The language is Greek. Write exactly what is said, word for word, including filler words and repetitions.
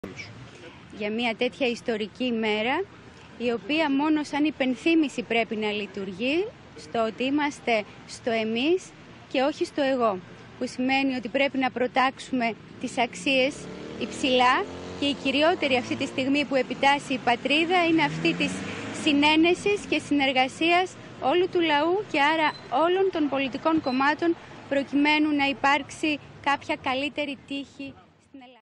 Για μια τέτοια ιστορική ημέρα, η οποία μόνο σαν υπενθύμηση πρέπει να λειτουργεί στο ότι είμαστε στο εμείς και όχι στο εγώ, που σημαίνει ότι πρέπει να προτάξουμε τις αξίες υψηλά και η κυριότερη αυτή τη στιγμή που επιτάσσει η πατρίδα είναι αυτή της συνένεσης και συνεργασίας όλου του λαού και άρα όλων των πολιτικών κομμάτων προκειμένου να υπάρξει κάποια καλύτερη τύχη στην Ελλάδα.